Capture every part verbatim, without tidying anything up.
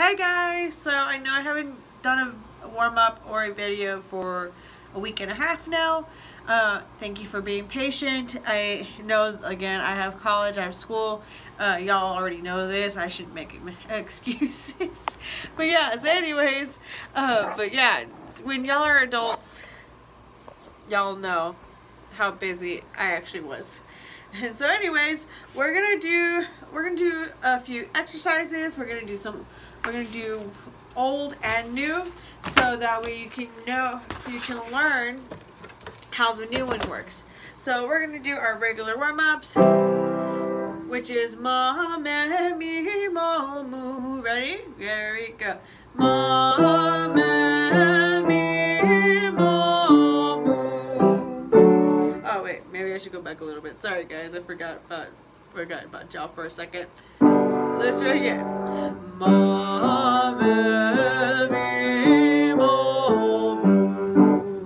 Hey guys, so I know I haven't done a warm-up or a video for a week and a half now. Uh, thank you for being patient. I know, again, I have college, I have school. Uh, y'all already know this. I shouldn't make excuses. But yeah, so anyways, uh, but yeah, when y'all are adults, y'all know how busy I actually was. And so anyways, we're gonna do we're gonna do a few exercises. We're gonna do some we're gonna do old and new, so that way you can know you can learn how the new one works. So we're gonna do our regular warm-ups, which is ma me me mo moo. Ready? There we go. Ma me me mo moo. Oh wait, maybe I should go back a little bit. Sorry guys, I forgot about forgot about y'all for a second. Let's try again. Ma me me mo moo.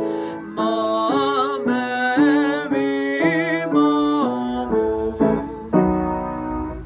Ma me me mo moo.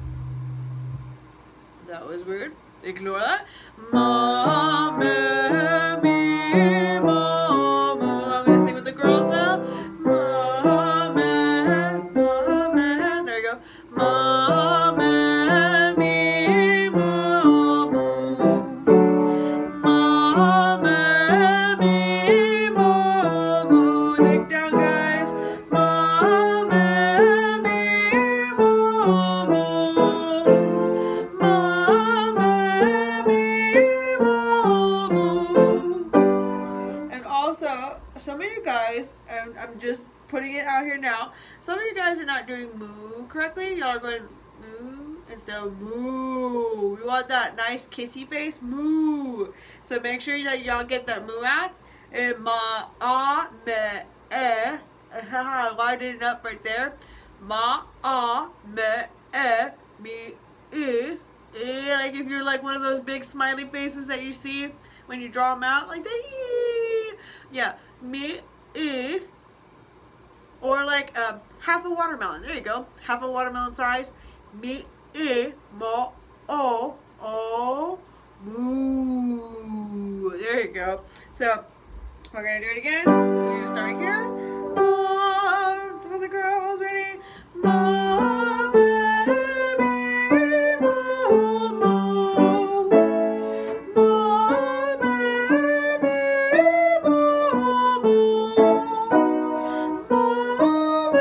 That was weird. Ignore that. Ma me me mo moo. I'm gonna sing with the girls now. Ma me ma me. There you go. Ma me me mo moo. Ma me me mo moo. Think down, guys. Ma me me mo moo. Ma me me mo moo. And also, some of you guys, and I'm just putting it out here now, some of you guys are not doing moo correctly. Y'all are going moo instead of moo. We want that nice kissy face, moo. So make sure that y'all get that moo out. And ma, ah, me, eh. I lighten it up right there. Ma, ah, me, eh, me, eh. Eh, like if you're like one of those big smiley faces that you see when you draw them out, like that. Yeah, me, eh. Or like uh, half a watermelon. There you go. Half a watermelon size. Me, eh, mo, oh, oh, moo. There you go. So we're gonna do it again. We're gonna start here. Mo, for the girls, ready? Mo, baby, mo, mo. Mo, baby, mo, mo.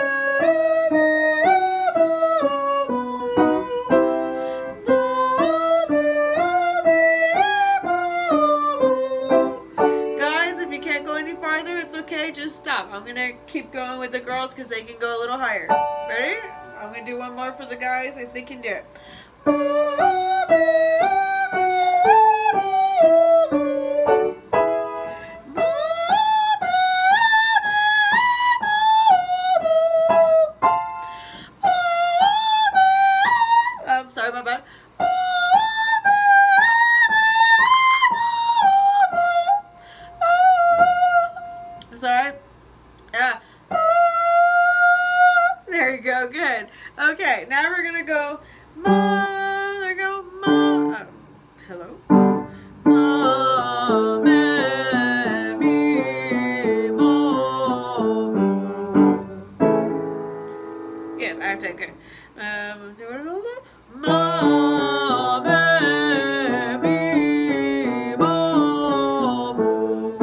Guys, if you can't go any farther, it's okay, just stop. I'm gonna keep going with the girls because they can go a little higher. Ready? I'm gonna do one more for the guys if they can do it. I'm sorry, my bad. It's alright. Yeah. There you go. Good. Okay. Now we're gonna go. Ma. There you go. Ma. Oh, hello. Ma. Me. Me. Mo. Moo. Yes, I have to. Okay. Um. Do it a little bit. Ma. Me. Me. Mo. Moo.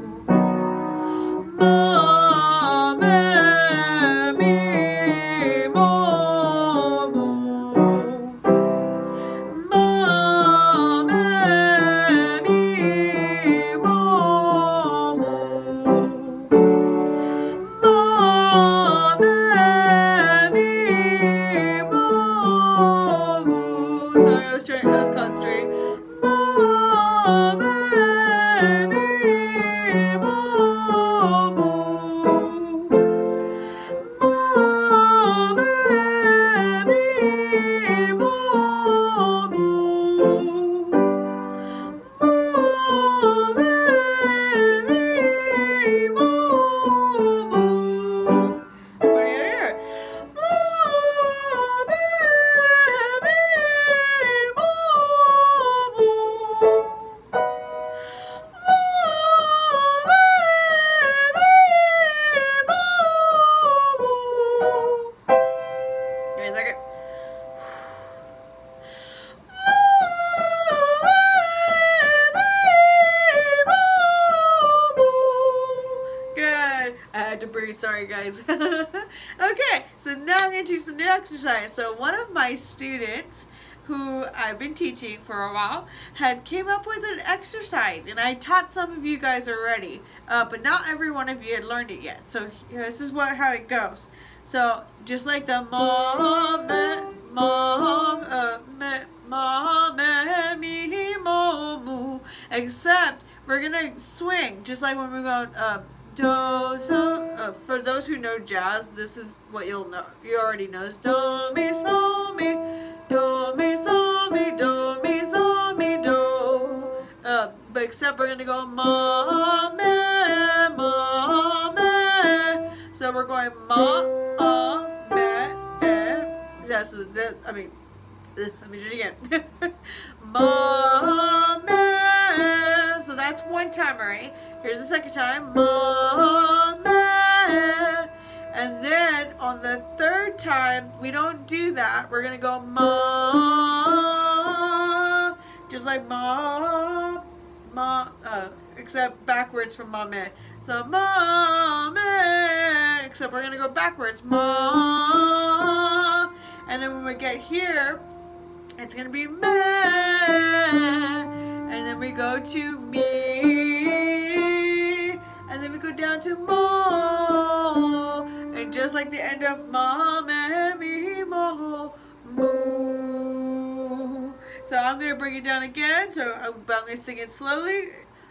Ma, me, me, mo, moo. Ma, me, me, mo, moo. Ma, me, me, mo, moo. Sorry, I was trying, I was concentrating. Ma, me, me, mo, moo. Ma, me, me, mo, moo. Ma, me, me, mo, moo. What do you hear? Ma, me, me, mo, sorry guys. Okay, so now I'm going to teach the new exercise. So one of my students who I've been teaching for a while had came up with an exercise, and I taught some of you guys already, uh, but not every one of you had learned it yet. So this is what how it goes. So just like the mom, mom, uh, mom, me, mo, except we're gonna swing just like when we go uh, do, so. Uh, for those who know jazz, this is what you'll know. You already know this. Do, mi, so, mi, do, mi, so, mi, do, mi, so, mi, do. Uh, but except we're gonna go ma, me, ma, me. So we're going ma, ah, me, eh. That's that. I mean, uh, let me do it again. Ma, me. So that's one time, alright? Here's the second time. Ma, me. And then on the third time, we don't do that. We're gonna go ma, just like ma, ma, uh, except backwards from ma, me. So ma, me, except we're gonna go backwards. Ma, and then when we get here, it's gonna be me, and then we go to me, and then we go down to mo, and just like the end of ma, me, me, mo, moo. So I'm gonna bring it down again. So I'm, I'm gonna sing it slowly.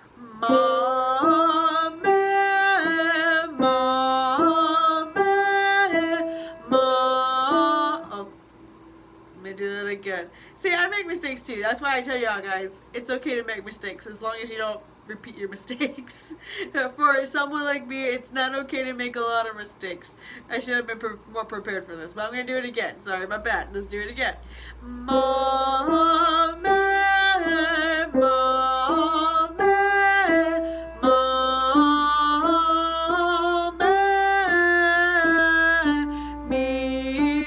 Ma, me, ma, me, ma. Oh. Let me do that again. See, I make mistakes too. That's why I tell y'all guys, it's okay to make mistakes as long as you don't repeat your mistakes. For someone like me, it's not okay to make a lot of mistakes. I should have been pre more prepared for this, but I'm going to do it again. Sorry, my bad. Let's do it again. Ma, me, ma, me, ma, me, me.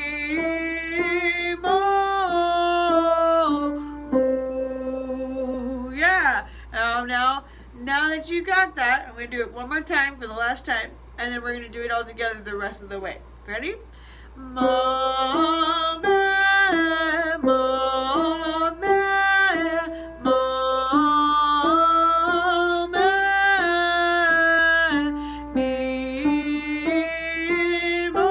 Um, now, now that you got that, I'm going to do it one more time for the last time, and then we're going to do it all together the rest of the way. Ready? Ma, me, ma, me, ma, me, me, mo,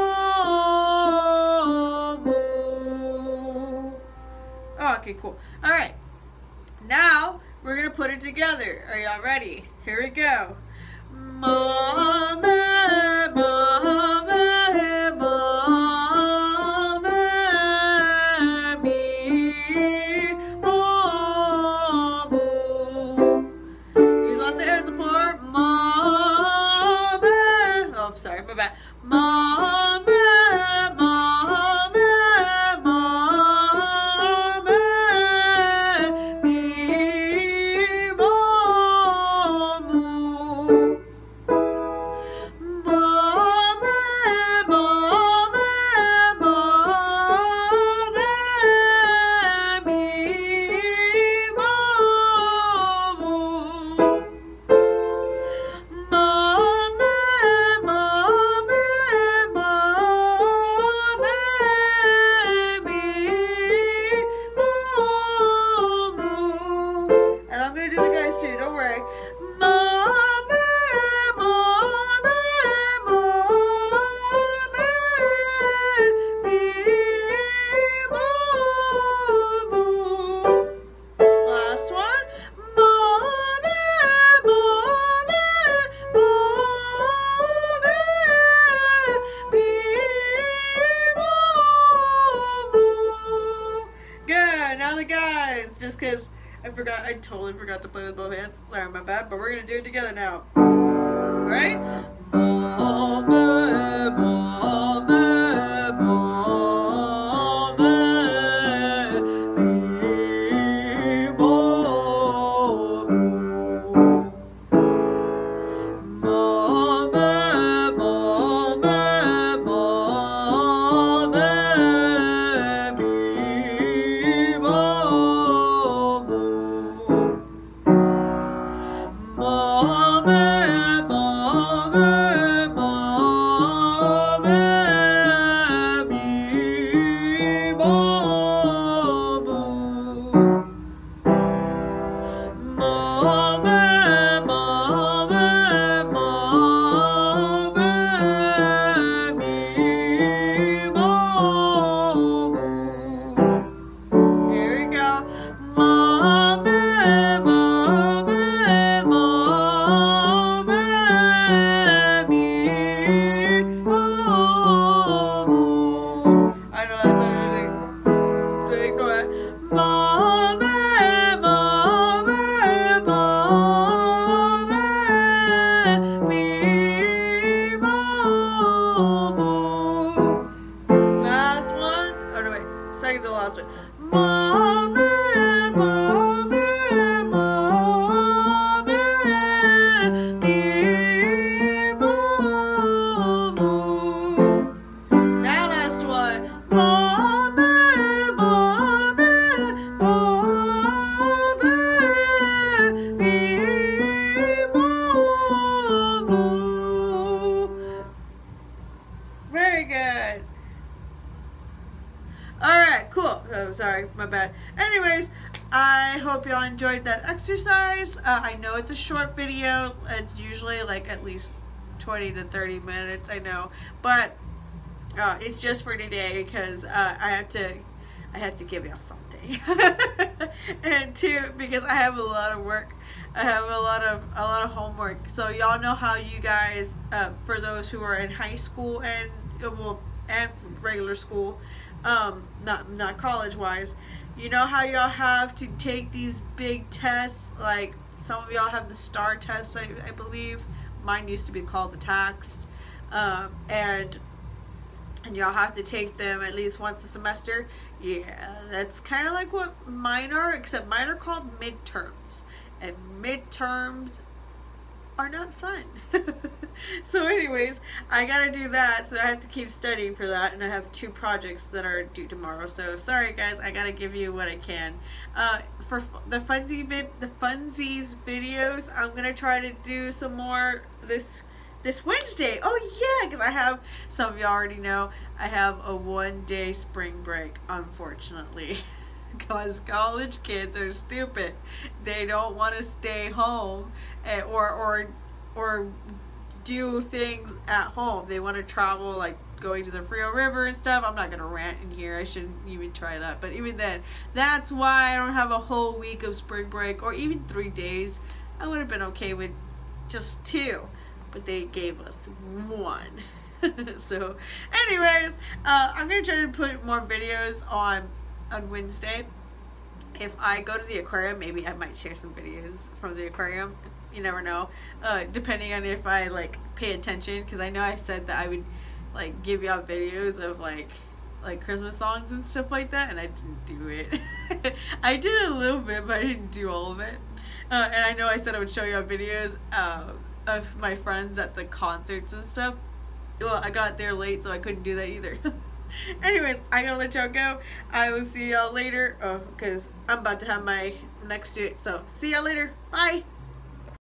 moo. Oh, okay, cool. All right. Now, we're going to put it together. Are y'all ready? Here we go. Ma, me, ma, me, ma, me, me, mo, moo. Use lots of air support. Ma, me. Oh, sorry, my bad. Ma, me, ma, me, ma, me, me. Guys, just because I forgot, I totally forgot to play with both hands. Sorry, my bad, but we're gonna do it together now. Alright? Ma, me, ma, me, ma, me, me, mo, moo. Ma, me, ma, me, ma, me, me, mo, moo. Ma, me, ma, me, ma, Mame, mame, mame, mi, mamu. I know that's not really big, so ignore that. Mame, mame, mame, mi, mamu. Last one. Oh no, wait. Second to last one. Mame, mame, mame, mi, mamu. Now last one. Mame, mame, mame, mi, mamu. Very good. Alright, cool. Oh, sorry, my bad. Anyways, I hope y'all enjoyed that exercise. Uh, I know it's a short video. It's usually like at least twenty to thirty minutes, I know. But uh, it's just for today because uh, I have to I have to give y'all something. And two, because I have a lot of work. I have a lot of a lot of homework. So y'all know how you guys, uh, for those who are in high school and well and regular school, um, not not college wise, you know how y'all have to take these big tests. Like some of y'all have the STAR test, I, I believe. Mine used to be called the TAXT, um, and and y'all have to take them at least once a semester. Yeah, that's kind of like what mine are, except mine are called midterms. And midterms are not fun. So anyways, I gotta do that, so I have to keep studying for that, and I have two projects that are due tomorrow. So sorry guys, I gotta give you what I can. Uh, for the funsie vid the funsies videos, I'm gonna try to do some more this this Wednesday. Oh yeah, because I have, some of you already know, I have a one day spring break, unfortunately. Because college kids are stupid. They don't want to stay home and, or or or do things at home. They want to travel, like going to the Frio River and stuff. I'm not gonna rant in here. I shouldn't even try that. But even then, that's why I don't have a whole week of spring break or even three days. I would have been okay with just two, but they gave us one. So, anyways, uh, I'm gonna try to put more videos on. on Wednesday. If I go to the aquarium, maybe I might share some videos from the aquarium. You never know, uh, depending on if I like pay attention, because I know I said that I would like give y'all videos of like like Christmas songs and stuff like that, and I didn't do it. I did a little bit, but I didn't do all of it. Uh, and I know I said I would show y'all videos uh, of my friends at the concerts and stuff. Well, I got there late, so I couldn't do that either. Anyways, I gotta let y'all go. I will see y'all later. Oh, because I'm about to have my next student. So, see y'all later. Bye.